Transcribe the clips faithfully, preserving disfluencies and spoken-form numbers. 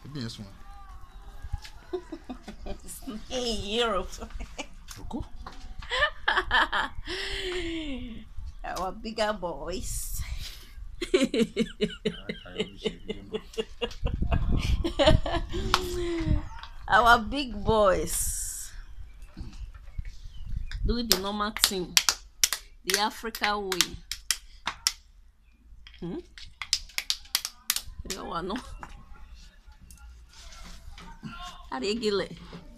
This one. In Europe. Cool. Our bigger boys. Our big boys. Do the normal thing. The Africa way. Hmm? You want no? How do you get it?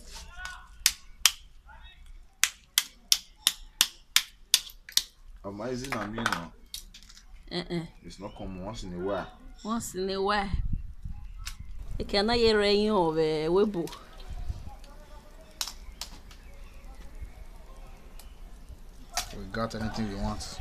Amazing, I mean, Uh-uh. it's not common once in a while. Once in a while. You cannot hear rain over Weibo. We got anything we want.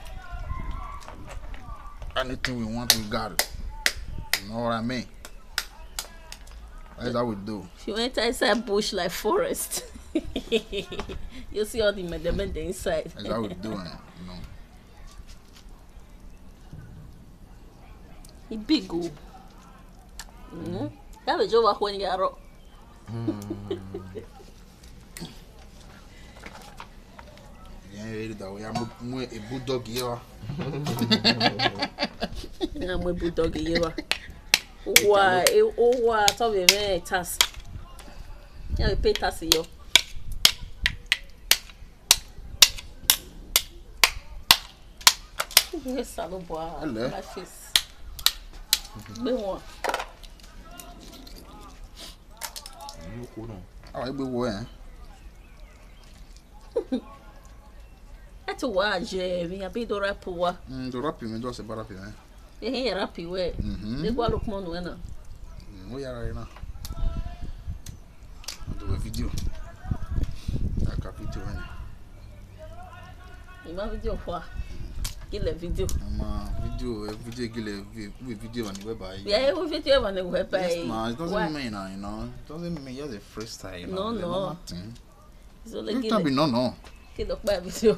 Anything we want, we got it. You know what I mean? That's how we do. If you enter inside bush like forest, you see all the medement inside. That's how we doing it, you know. He big go. Mm. That was over when you are. Yeah, we are a bulldog here. I'm a bulldog here. Why? Oh, what? How we pay tax? Yeah, we pay tax here. Yes, salon boy. My face. Be one. Ah, eu vou é. É tu hoje, minha vida rap wa. Hum, do rap, me do se para rap, né? É rap we. De igual o como não é não. Não ia aí não. Do vídeo. A capítulo, né? E mais vídeo foi. Aquele vídeo. Uma vídeo, é vídeo que ele vê vídeo no web aí. Yeah, o vídeo vai no web aí. No, it doesn't mean, you know. It doesn't mean you're the freestyle, you know. No, no. So like it. No, no. Que do pai vídeo.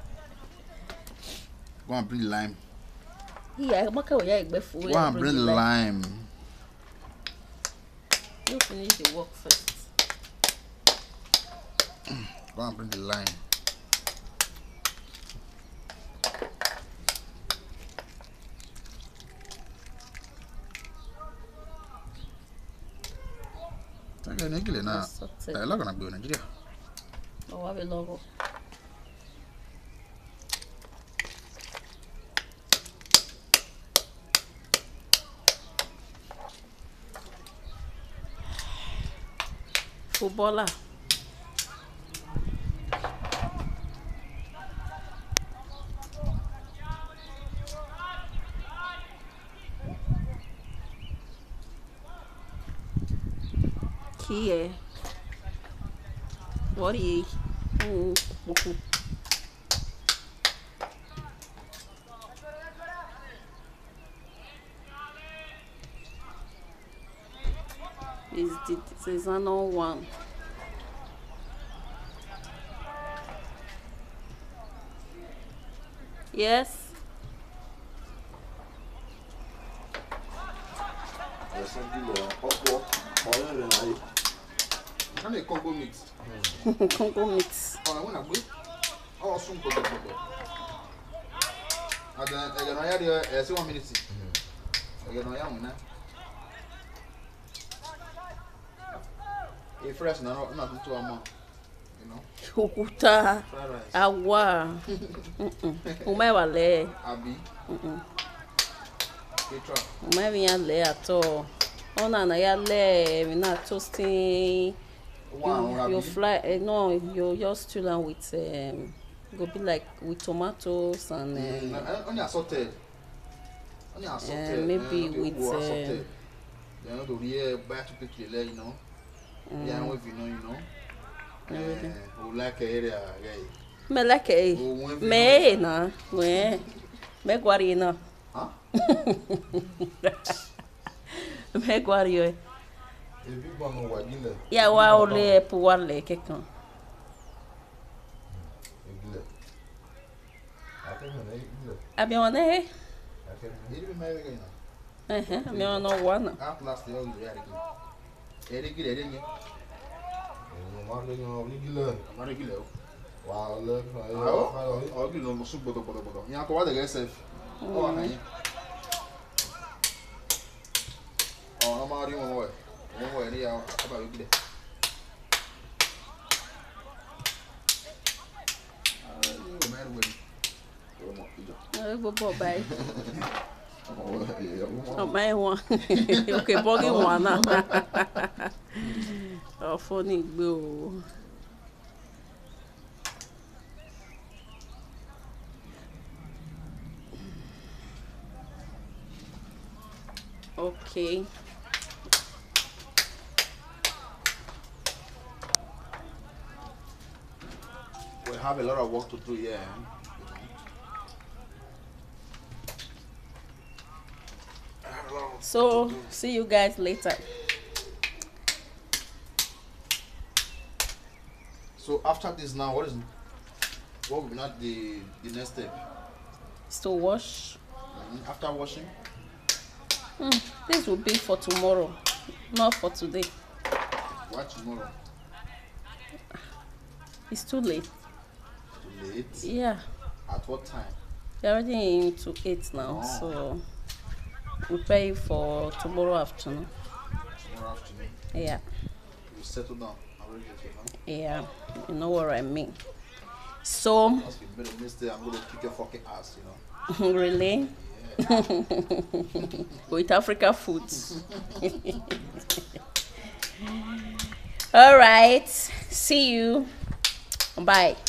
Go and bring lime. Yeah, como que eu ia igbe fu. Go and bring lime. You finish the work first. Go and bring the lime. Take a nickel now. I love gonna be in Nigeria. Oh, I will logo. Footballer. Here. What are you? Oh, oh. Is the seasonal one? Yes. Can they Congo mix? Congo mix. Oh, I wanna go. Oh, soon go go go. And then I gonna hear the uh, one minute. I gonna hear one now. A fresh no, not to a month. You know. Ukuta. Awa. Umewa le. Abi. Mm. Petra. Umewa le ato. Ona na ya le, we not toasting. Wow, you, you fly uh, no you just stew them with um go be like with tomatoes and uh, mm, only assorted only assorted uh, maybe uh, with uh, assorted. You know the real buy to pick your leg, you know. Mm. Yeah, if you know, you know. Eh, who like area guy. Me like eh. Me na, me. Me guarina. Huh? Me guario. Yeah, yeah, wa ole pour voir les quelqu'un. Ah bien on est. Eh eh, mais on a one. Eri gile eri nye. Normal le nyo ni gile. Amari gile o. Wa le fa Ah yo. o. O gile no musu bodo bodo bodo. Nya ko wa de sef. O wa kanye. O no ma ri mo we. Mo we ni ya aba yo gile. Ah, yo mer we. Yo mo ijo. Ẹ gbogbo ọba yìí. Oh, Ọba yìí wọn. Òkè bọ́gì wọn náà. Ọ̀fọ̀ ní ìgbé o. Okay. we have a lot of work to do here. So see you guys later. So after this now, what is what will be not the the next step? Still wash. Mm, After washing, Mm, this will be for tomorrow, not for today. why tomorrow? It's too late. Too late. Yeah, At what time? we're already into eight now, Oh. so prepare it for tomorrow afternoon. Tomorrow afternoon. Yeah, You settle down. I'm ready to know. yeah, you know what I mean. So Must be made a mistake. I'm gonna kick your fucking ass, you know. really, Yeah. with Africa foods. All right, see you. Bye.